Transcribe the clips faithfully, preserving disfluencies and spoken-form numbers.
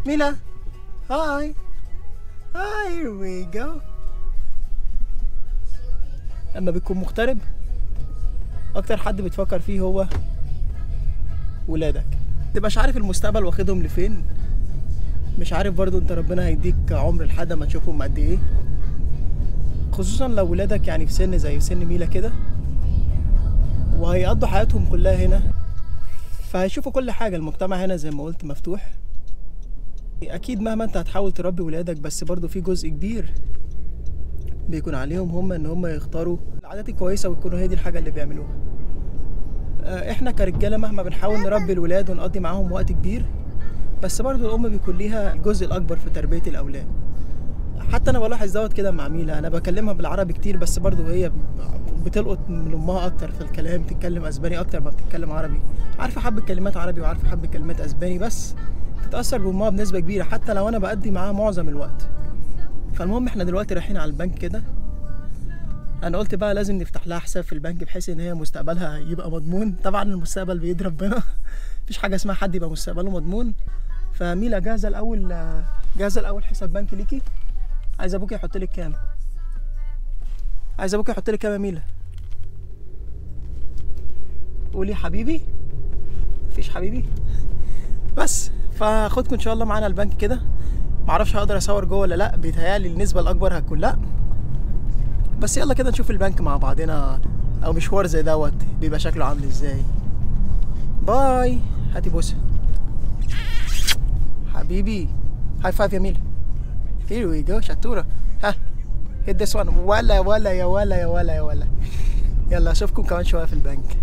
ميلا هاي هاي here we go. لما بتكون مغترب اكتر حد بتفكر فيه هو ولادك، متبقاش عارف المستقبل واخدهم لفين، مش عارف برضو انت ربنا هيديك عمر لحد ما تشوفهم قد ايه، خصوصا لو ولادك يعني في سن زي في سن ميلا كده، وهيقضوا حياتهم كلها هنا، فهيشوفوا كل حاجة. المجتمع هنا زي ما قلت مفتوح. اكيد مهما انت هتحاول تربي ولادك بس برضو في جزء كبير بيكون عليهم هم ان هم يختاروا العادات الكويسة ويكونوا هي دي الحاجة اللي بيعملوها. احنا كرجالة مهما بنحاول نربي الولاد ونقضي معاهم وقت كبير، بس برضو الام بيكون ليها الجزء الاكبر في تربية الاولاد. حتى انا بلاحظ دوت كده مع ميلا، انا بكلمها بالعربي كتير بس برضو هي بتلقط من امها اكتر في الكلام، تتكلم اسباني اكتر ما بتتكلم عربي، عارفه حبه كلمات عربي وعارفه حبه كلمات اسباني، بس بتتاثر بامها بنسبه كبيره حتى لو انا بقضي معاها معظم الوقت. فالمهم احنا دلوقتي رايحين على البنك كده، انا قلت بقى لازم نفتح لها حساب في البنك بحيث ان هي مستقبلها يبقى مضمون. طبعا المستقبل بيد ربنا مفيش حاجه اسمها حد يبقى مستقبله مضمون. فميلا جاهزه الاول، جاهزه الاول حساب بنك ليكي؟ عايز ابوك يحط لك كام؟ عايز ابوك يحط لك كام يا ميلا؟ قولي حبيبي. مفيش حبيبي بس. فاخدكم ان شاء الله معانا البنك كده، معرفش هقدر اصور جوه ولا لا، بيتهيألي النسبه الاكبر هتكون لا، بس يلا كده نشوف البنك مع بعضنا، او مشوار زي دوت بيبقى شكله عامل ازاي. باي. هاتي بوسه حبيبي. هاي فايف يا ميلا. Here we go. شطورة. ها hit this one. ولا ولا يا ولا يا ولا يا ولا. يلا اشوفكم كمان شوية في البنك.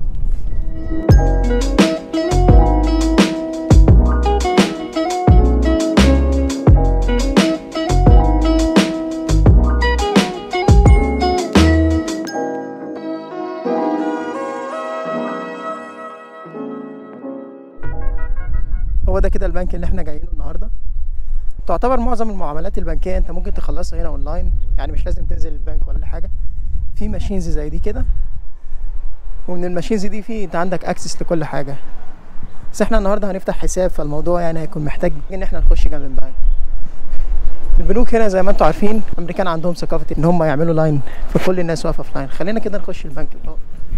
هو ده كده البنك اللي احنا جايينه النهارده. تعتبر معظم المعاملات البنكيه انت ممكن تخلصها هنا اونلاين، يعني مش لازم تنزل البنك ولا حاجه. في ماشينز زي دي كده، ومن الماشينز دي في انت عندك اكسس لكل حاجه. بس احنا النهارده هنفتح حساب، فالموضوع يعني هيكون محتاج ان احنا نخش جنب البنك. البنوك هنا زي ما انتم عارفين الامريكان عندهم ثقافه ان هم يعملوا لاين، فكل الناس واقفه في لاين. خلينا كده نخش البنك الاول.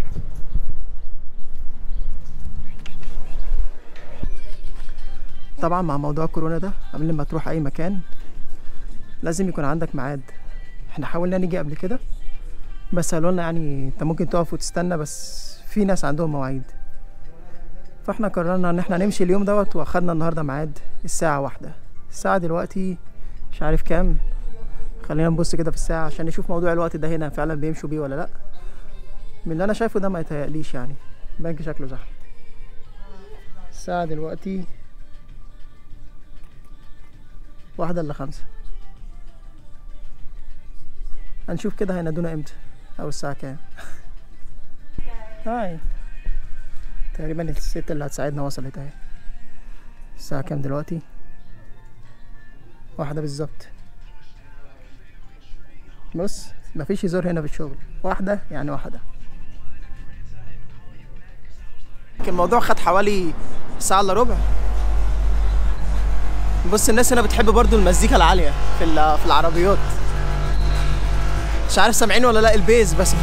طبعا مع موضوع كورونا ده قبل ما تروح اي مكان لازم يكون عندك ميعاد. احنا حاولنا نيجي قبل كده بس قالوا لنا يعني انت ممكن تقف وتستنى، بس في ناس عندهم مواعيد، فاحنا قررنا ان احنا نمشي اليوم دوت، واخدنا النهارده ميعاد الساعه واحدة. الساعه دلوقتي مش عارف كام، خلينا نبص كده في الساعه عشان نشوف موضوع الوقت ده هنا فعلا بيمشوا بيه ولا لا. من اللي انا شايفه ده ما يتهيأليش، يعني البنك شكله زحمه. الساعه دلوقتي واحدة الا خمسة. هنشوف كده هينادونا امتى او الساعة كام. هاي تقريبا الست اللي هتساعدنا وصلت اهي. الساعة كام دلوقتي؟ واحدة بالظبط. بص مفيش هزار هنا في الشغل، واحدة يعني واحدة. الموضوع خد حوالي ساعة الا ربع. بص الناس هنا بتحب برضو المزيكا العالية في في العربيات، مش عارف سامعين ولا لا البيز بس.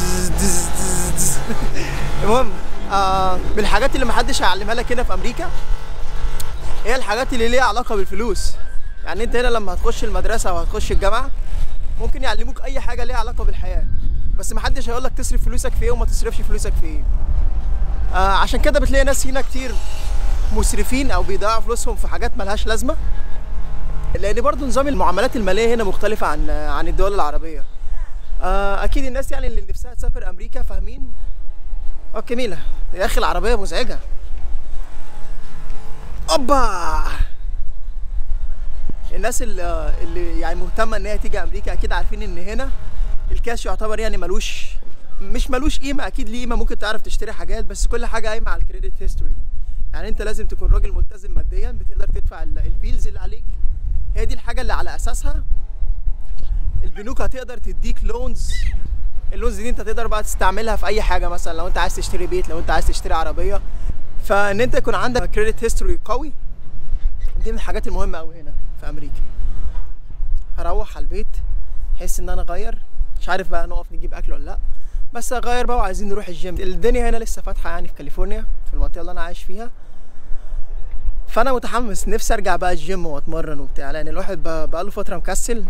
المهم آه من الحاجات اللي محدش هيعلمها لك هنا في امريكا هي الحاجات اللي ليها علاقة بالفلوس. يعني انت هنا لما هتخش المدرسة او هتخش الجامعة ممكن يعلموك اي حاجة ليها علاقة بالحياة، بس محدش هيقول لك تصرف فلوسك في ايه وما تصرفش فلوسك في ايه. آه عشان كده بتلاقي ناس هنا كتير مسرفين او بيضيعوا فلوسهم في حاجات ملهاش لازمه، لان برضو نظام المعاملات الماليه هنا مختلفه عن عن الدول العربيه. آه اكيد الناس يعني اللي نفسها تسافر امريكا فاهمين. اوكي ميلا يا اخي العربيه مزعجه. اوبا. الناس اللي, اللي يعني مهتمه ان هي تيجي امريكا اكيد عارفين ان هنا الكاش يعتبر يعني ملوش مش ملوش قيمه، اكيد ليه قيمه، ممكن تعرف تشتري حاجات بس كل حاجه قايمه على الكريدت هيستوري. يعني انت لازم تكون راجل ملتزم ماديا، بتقدر تدفع البيلز اللي عليك، هي دي الحاجه اللي على اساسها البنوك هتقدر تديك لونز. اللونز دي انت تقدر بقى تستعملها في اي حاجه، مثلا لو انت عايز تشتري بيت، لو انت عايز تشتري عربيه، فان انت يكون عندك كريدت هيستوري قوي دي من الحاجات المهمه قوي هنا في امريكا. هروح على البيت احس ان انا اغير، مش عارف بقى نقف نجيب اكل ولا لا، بس اغير بقى وعايزين نروح الجيم. الدنيا هنا لسه فاتحه يعني في كاليفورنيا في المنطقه اللي انا عايش فيها، فانا متحمس نفسي ارجع بقى الجيم واتمرن وبتاع، لان الواحد بقى له فتره مكسل،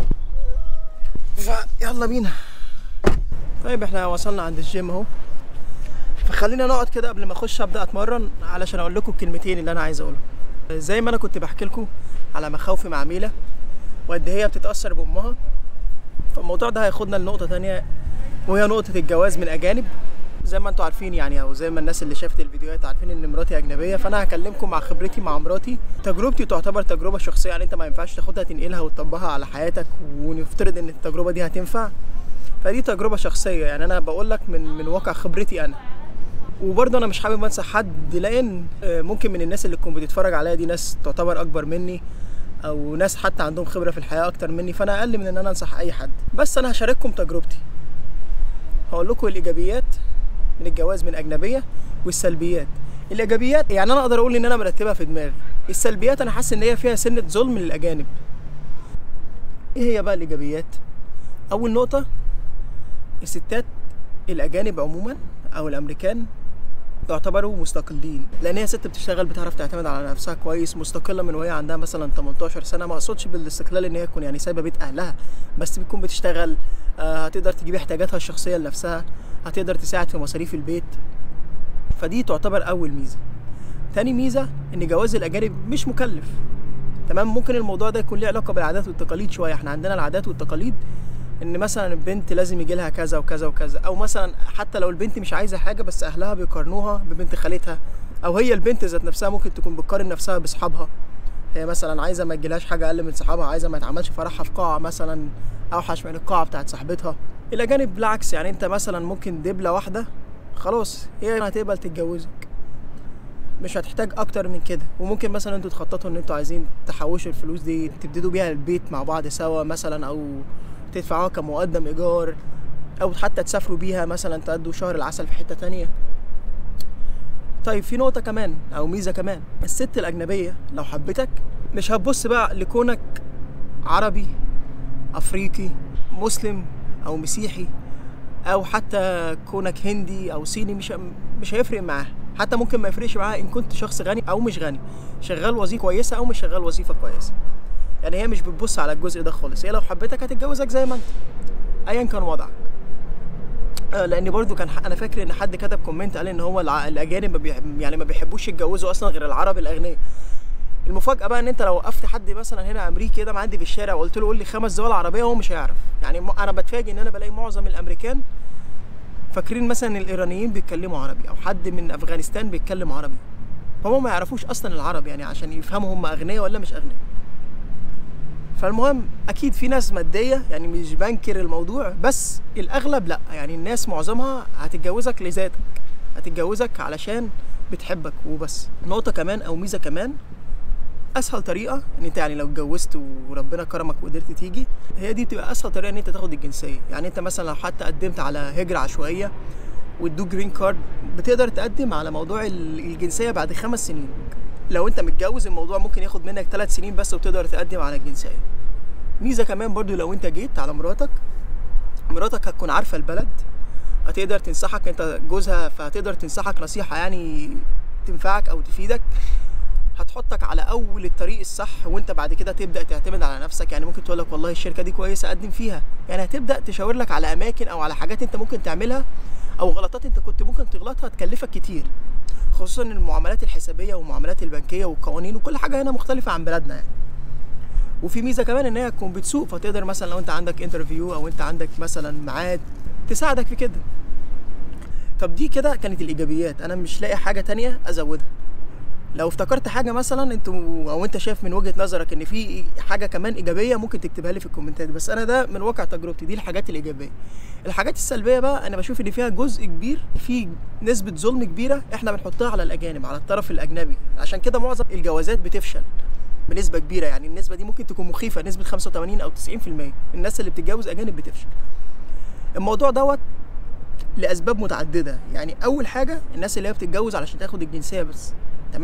فيلا بينا. طيب احنا وصلنا عند الجيم اهو، فخلينا نقعد كده قبل ما اخش ابدا اتمرن علشان اقول لكم الكلمتين اللي انا عايز اقولهم. زي ما انا كنت بحكي لكم على مخاوفي مع ميلا وقد هي بتتاثر بامها، فالموضوع ده هياخدنا لنقطه ثانيه وهي نقطه الجواز من اجانب. زي ما انتم عارفين يعني، او زي ما الناس اللي شافت الفيديوهات عارفين ان مراتي اجنبيه، فانا هكلمكم مع خبرتي مع مراتي. تجربتي تعتبر تجربه شخصيه، يعني انت ما ينفعش تاخدها تنقلها وتطبقها على حياتك ونفترض ان التجربه دي هتنفع، فدي تجربه شخصيه يعني انا بقول لك من من واقع خبرتي انا. وبرضه انا مش حابب انصح حد، لان ممكن من الناس اللي تكون بتتفرج عليا دي ناس تعتبر اكبر مني، او ناس حتى عندهم خبره في الحياه اكتر مني، فانا اقل من ان انا انصح اي حد. بس انا هشارككم تجربتي، هقول لكم الايجابيات من الجواز من اجنبيه والسلبيات. الايجابيات يعني انا اقدر اقول ان انا مرتبها في دماغي، السلبيات انا حاسس ان هي فيها سنه ظلم للاجانب. ايه هي بقى الايجابيات؟ اول نقطه، الستات الاجانب عموما او الامريكان يعتبروا مستقلين، لان هي ست بتشتغل بتعرف تعتمد على نفسها كويس، مستقله من وهي عندها مثلا تمنتاشر سنه. ما اقصدش بالاستقلال ان هي تكون يعني سايبه بيت اهلها، بس بتكون بتشتغل، آه هتقدر تجيب احتياجاتها الشخصيه لنفسها، هتقدر تساعد في مصاريف البيت، فدي تعتبر اول ميزه. تاني ميزه ان جواز الاجانب مش مكلف، تمام. ممكن الموضوع ده يكون له علاقه بالعادات والتقاليد شويه، احنا عندنا العادات والتقاليد ان مثلا البنت لازم يجي لها كذا وكذا وكذا، او مثلا حتى لو البنت مش عايزه حاجه بس اهلها بيقارنوها ببنت خالتها، او هي البنت ذات نفسها ممكن تكون بتقارن نفسها باصحابها، هي مثلا عايزه ما تجيلهاش حاجه اقل من صحابها، عايزه ما يتعملش فرحها في قاعه مثلا اوحش من القاعه بتاعت صاحبتها. الاجانب بالعكس، يعني انت مثلا ممكن دبله واحده خلاص هي هتقبل تتجوزك، مش هتحتاج اكتر من كده. وممكن مثلا انتوا تخططوا ان انتوا عايزين تحوشوا الفلوس دي تبتدوا بيها البيت مع بعض سوا مثلا، او تدفعوها كمقدم ايجار، او حتى تسافروا بيها مثلا تقضوا شهر العسل في حته تانية. طيب في نقطه كمان او ميزه كمان، الست الاجنبيه لو حبتك مش هتبص بقى لكونك عربي افريقي مسلم او مسيحي، او حتى كونك هندي او صيني، مش مش هيفرق معاها. حتى ممكن ما يفرقش معاها ان كنت شخص غني او مش غني، شغال وظيفه كويسه او مش شغال وظيفه كويسه، يعني هي مش بتبص على الجزء ده خالص. هي لو حبتك هتتجوزك زي ما انت ايا كان وضعك. آه لان برضو كان انا فاكر ان حد كتب كومنت قال ان هو الاجانب ما بيحب يعني ما بيحبوش يتجوزوا اصلا غير العرب الاغنياء. المفاجاه بقى ان انت لو وقفت حد مثلا هنا امريكي كده معدي في الشارع وقلت له قول لي خمس دول عربيه هو مش هيعرف. يعني انا بتفاجئ ان انا بلاقي معظم الامريكان فاكرين مثلا الايرانيين بيتكلموا عربي، او حد من افغانستان بيتكلم عربي، فهم ما يعرفوش اصلا العرب يعني عشان يفهموا هم اغنياء ولا مش اغنياء. فالمهم اكيد في ناس ماديه، يعني مش بنكر الموضوع، بس الاغلب لا، يعني الناس معظمها هتتجوزك لذاتك، هتتجوزك علشان بتحبك وبس. نقطه كمان او ميزه كمان، اسهل طريقه ان انت يعني لو اتجوزت وربنا كرمك وقدرت تيجي، هي دي بتبقى اسهل طريقه ان انت تاخد الجنسيه. يعني انت مثلا لو حتى قدمت على هجره عشوائيه وادوك جرين كارد، بتقدر تقدم على موضوع الجنسيه بعد خمس سنين. لو انت متجوز الموضوع ممكن ياخد منك ثلاث سنين بس وتقدر تقدم على الجنسيه. ميزه كمان برضو لو انت جيت على مراتك، مراتك هتكون عارفه البلد، هتقدر تنصحك، انت جوزها فهتقدر تنصحك نصيحه يعني تنفعك او تفيدك، هتحطك على اول الطريق الصح، وانت بعد كده تبدا تعتمد على نفسك. يعني ممكن تقول لك والله الشركه دي كويسه اقدم فيها، يعني هتبدا تشاور لك على اماكن او على حاجات انت ممكن تعملها، او غلطات انت كنت ممكن تغلطها تكلفك كتير، خصوصا المعاملات الحسابيه والمعاملات البنكيه والقوانين وكل حاجه هنا مختلفه عن بلدنا يعني. وفي ميزه كمان ان هي تكون بتسوق، فتقدر مثلا لو انت عندك انترفيو او انت عندك مثلا ميعاد تساعدك في كده. طب دي كده كانت الايجابيات، انا مش لاقي حاجه تانية ازودها. لو افتكرت حاجه مثلا انت او انت شايف من وجهه نظرك ان في حاجه كمان ايجابيه ممكن تكتبها لي في الكومنتات، بس انا ده من واقع تجربتي، دي الحاجات الايجابيه. الحاجات السلبيه بقى انا بشوف ان فيها جزء كبير، في نسبه ظلم كبيره احنا بنحطها على الاجانب، على الطرف الاجنبي، عشان كده معظم الجوازات بتفشل بنسبه كبيره. يعني النسبه دي ممكن تكون مخيفه، نسبه خمسة وثمانين او تسعين في المية الناس اللي بتتجوز اجانب بتفشل. الموضوع دوت لاسباب متعدده، يعني اول حاجه الناس اللي هي بتتجوز علشان تاخد الجنسيه بس، تمام.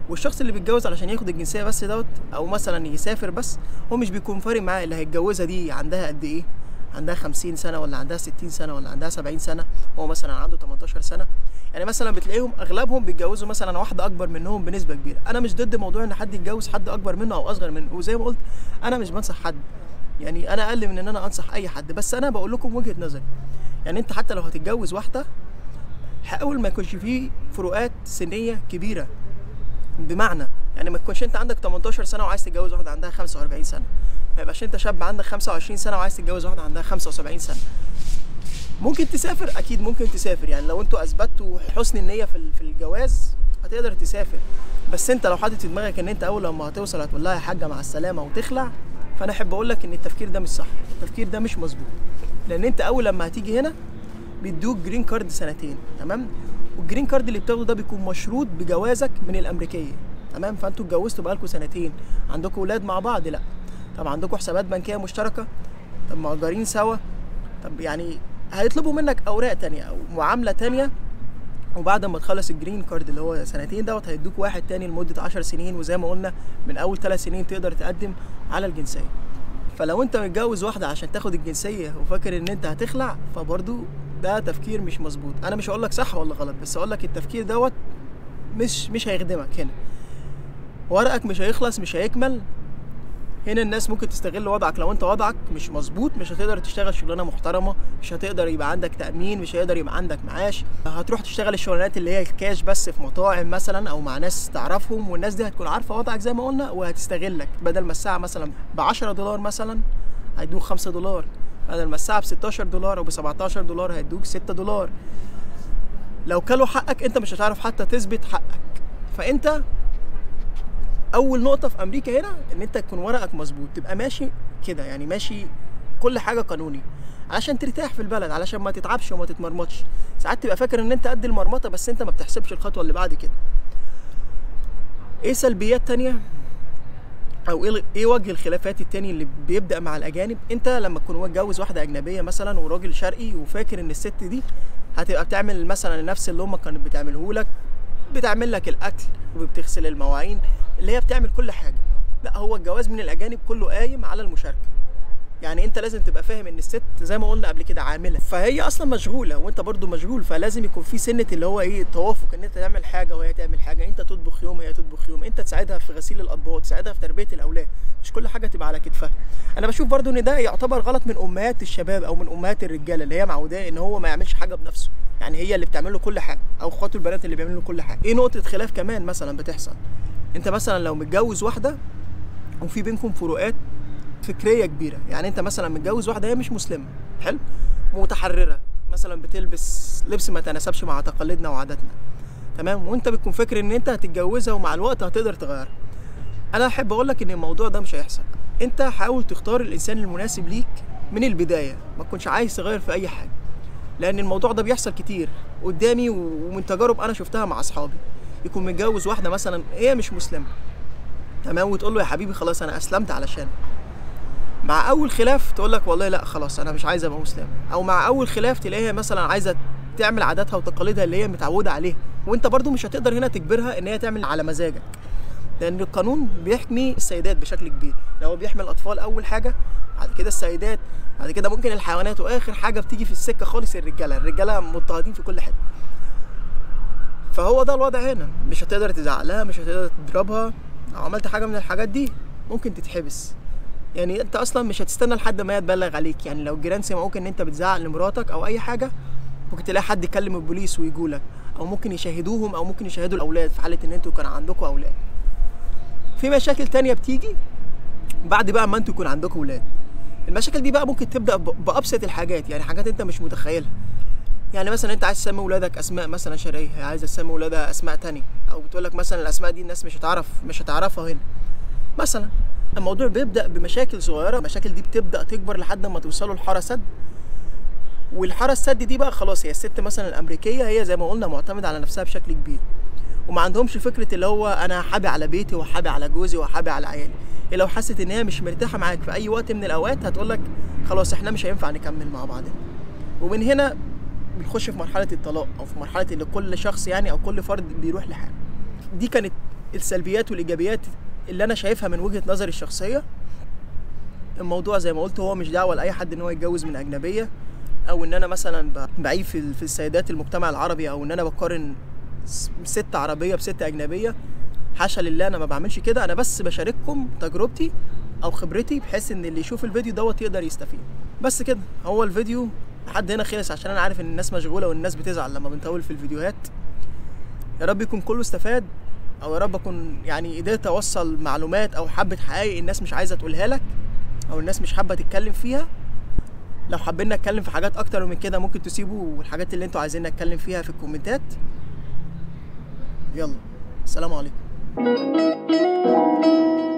والشخص اللي بيتجوز علشان ياخد الجنسيه بس دوت او مثلا يسافر بس، هو مش بيكون فارق معاه اللي هيتجوزها دي عندها قد ايه، عندها خمسين سنه ولا عندها ستين سنه ولا عندها سبعين سنه، هو مثلا عنده تمنتاشر سنه. يعني مثلا بتلاقيهم اغلبهم بيتجوزوا مثلا واحده اكبر منهم بنسبه كبيره. انا مش ضد موضوع ان حد يتجوز حد اكبر منه او اصغر منه، وزي ما قلت انا مش بنصح حد، يعني انا اقل من ان انا انصح اي حد، بس انا بقول لكم وجهه نظري. يعني انت حتى لو هتتجوز واحده حاول ما يكونش فيه فروقات سنيه كبيره، بمعنى يعني ما تكونش انت عندك تمنتاشر سنه وعايز تتجوز واحده عندها خمسة وأربعين سنه، ما يبقاش انت شاب عندك خمسة وعشرين سنه وعايز تتجوز واحده عندها خمسة وسبعين سنه. ممكن تسافر، اكيد ممكن تسافر، يعني لو انتوا اثبتوا حسن النيه في في الجواز هتقدر تسافر، بس انت لو حاطط في دماغك ان انت اول لما هتوصل هتقول لها يا حاجه مع السلامه وتخلع، فانا احب اقول لك ان التفكير ده مش صح، التفكير ده مش مظبوط. لان انت اول لما هتيجي هنا بيدوك جرين كارد سنتين، تمام؟ والجرين كارد اللي بتاخده ده بيكون مشروط بجوازك من الامريكيه، تمام؟ فانتوا اتجوزتوا بقالكم سنتين، عندكم اولاد مع بعض؟ لا. طب عندكم حسابات بنكيه مشتركه؟ طب مأجرين سوا؟ طب يعني هيطلبوا منك اوراق تانية او معامله تانية، وبعد ما تخلص الجرين كارد اللي هو سنتين دوت هيدوك واحد تاني لمده عشر سنين، وزي ما قلنا من اول ثلاث سنين تقدر تقدم على الجنسيه. فلو انت متجوز واحده عشان تاخد الجنسيه وفاكر ان انت هتخلع، فبرضو ده تفكير مش مظبوط. انا مش هقول لك صح ولا غلط، بس هقول لك التفكير دوت مش مش هيخدمك هنا، ورقك مش هيخلص، مش هيكمل. هنا الناس ممكن تستغل وضعك، لو انت وضعك مش مظبوط مش هتقدر تشتغل شغلانه محترمه، مش هتقدر يبقى عندك تامين، مش هيقدر يبقى عندك معاش، هتروح تشتغل الشغلانات اللي هي الكاش بس في مطاعم مثلا او مع ناس تعرفهم، والناس دي هتكون عارفه وضعك زي ما قلنا وهتستغلك. بدل ما الساعه مثلا ب عشرة دولار مثلا هيدوك خمسة دولار، بدل ما الساعه ب ستاشر دولار او ب سبعتاشر دولار هيدوك ستة دولار. لو كلوا حقك انت مش هتعرف حتى تثبت حقك. فانت اول نقطه في امريكا هنا ان انت تكون ورقك مظبوط، تبقى ماشي كده، يعني ماشي كل حاجه قانوني علشان ترتاح في البلد، علشان ما تتعبش وما تتمرمطش. ساعات تبقى فاكر ان انت قد المرمطه بس انت ما بتحسبش الخطوه اللي بعد كده. ايه سلبيات تانية او ايه ايه وجه الخلافات التاني اللي بيبدا مع الاجانب؟ انت لما تكون متجوز واحده اجنبيه مثلا وراجل شرقي وفاكر ان الست دي هتبقى بتعمل مثلا نفس اللي امك كانت بتعمله لك، بتعمل لك الاكل وبتغسل المواعين، اللي هي بتعمل كل حاجه. لا، هو الجواز من الاجانب كله قايم على المشاركه. يعني انت لازم تبقى فاهم ان الست زي ما قلنا قبل كده عامله، فهي اصلا مشغوله وانت برضو مشغول، فلازم يكون في سنه اللي هو ايه توافق، ان انت تعمل حاجه وهي تعمل حاجه، انت تطبخ يوم هي تطبخ يوم، انت تساعدها في غسيل الاطباق، تساعدها في تربيه الاولاد، مش كل حاجه تبقى على كتفها. انا بشوف برضو ان ده يعتبر غلط من امهات الشباب او من امهات الرجاله اللي هي معوداه ان هو ما يعملش حاجه بنفسه، يعني هي اللي بتعمل له كل حاجه، او اخواته البنات اللي بيعملوا له كل حاجه. ايه نقطه خلاف كمان مثلا بتحصل؟ انت مثلا لو متجوز واحده وفي بينكم فروقات فكريه كبيره، يعني انت مثلا متجوز واحده هي مش مسلمه، حلو، متحرره مثلا، بتلبس لبس ما تناسبش مع تقاليدنا وعاداتنا، تمام، وانت بتكون فاكر ان انت هتتجوزها ومع الوقت هتقدر تغيرها. انا احب اقول لك ان الموضوع ده مش هيحصل. انت حاول تختار الانسان المناسب ليك من البدايه، ما تكونش عايز تغير في اي حاجه، لان الموضوع ده بيحصل كتير قدامي ومن تجارب انا شفتها مع اصحابي. يكون متجوز واحده مثلا هي مش مسلمه، تمام، وتقول له يا حبيبي خلاص انا اسلمت علشان، مع اول خلاف تقول لك والله لا خلاص انا مش عايزه ابقى مسلمه، او مع اول خلاف تلاقيها مثلا عايزه تعمل عاداتها وتقاليدها اللي هي متعوده عليها، وانت برضو مش هتقدر هنا تجبرها ان هي تعمل على مزاجك، لان القانون بيحمي السيدات بشكل كبير. لو بيحمي الاطفال اول حاجه، بعد كده السيدات، بعد كده ممكن الحيوانات، واخر حاجه بتيجي في السكه خالص الرجاله. الرجاله مضطهدين في كل حته، فهو ده الوضع هنا. مش هتقدر تزعلها، مش هتقدر تضربها، لو عملت حاجه من الحاجات دي ممكن تتحبس. يعني انت اصلا مش هتستنى لحد ما هي تبلغ عليك، يعني لو الجيران سمعوك ان انت بتزعق لمراتك او اي حاجه ممكن تلاقي حد يكلم البوليس ويجولك، او ممكن يشاهدوهم، او ممكن يشاهدوا الاولاد في حاله ان انتوا كان عندكم اولاد. في مشاكل تانية بتيجي بعد بقى ما انتوا يكون عندكم اولاد. المشاكل دي بقى ممكن تبدا بابسط الحاجات، يعني حاجات انت مش متخيلها. يعني مثلا انت عايز تسمي ولادك اسماء مثلا شرعيه، هي عايزه تسمي ولادها اسماء تانية، او بتقول لك مثلا الاسماء دي الناس مش هتعرف مش هتعرفها هنا مثلا. الموضوع بيبدا بمشاكل صغيره، المشاكل دي بتبدا تكبر لحد ما توصلوا لحاره سد، والحاره السد دي بقى خلاص هي الست مثلا الامريكيه هي زي ما قلنا معتمده على نفسها بشكل كبير، وما عندهمش فكره اللي هو انا حابي على بيتي وحابي على جوزي وحابي على عيالي. هي لو حست ان هي مش مرتاحه معاك في اي وقت من الاوقات هتقول لك خلاص احنا مش هينفع نكمل مع بعضنا، ومن هنا بنخش في مرحله الطلاق، او في مرحله اللي كل شخص يعني او كل فرد بيروح لحاله. دي كانت السلبيات والايجابيات اللي انا شايفها من وجهة نظري الشخصية. الموضوع زي ما قلت هو مش دعوة لاي حد ان هو يتجوز من اجنبية، او ان انا مثلا بعيب في في السيدات المجتمع العربي، او ان انا بقارن ست عربية بست اجنبية. حاشا لله، انا ما بعملش كده. انا بس بشارككم تجربتي او خبرتي بحيث ان اللي يشوف الفيديو دوت يقدر يستفيد. بس كده، هو الفيديو لحد هنا خلص، عشان انا عارف ان الناس مشغولة والناس بتزعل لما بنطول في الفيديوهات. يا رب يكون كله استفاد، او يا رب اكون يعني قدرت اوصل معلومات او حبة حقائق الناس مش عايزة تقولها لك، او الناس مش حابة تتكلم فيها. لو حابين نتكلم في حاجات اكتر من كده ممكن تسيبوا الحاجات اللي انتوا عايزين نتكلم فيها في الكومنتات. يلا، السلام عليكم.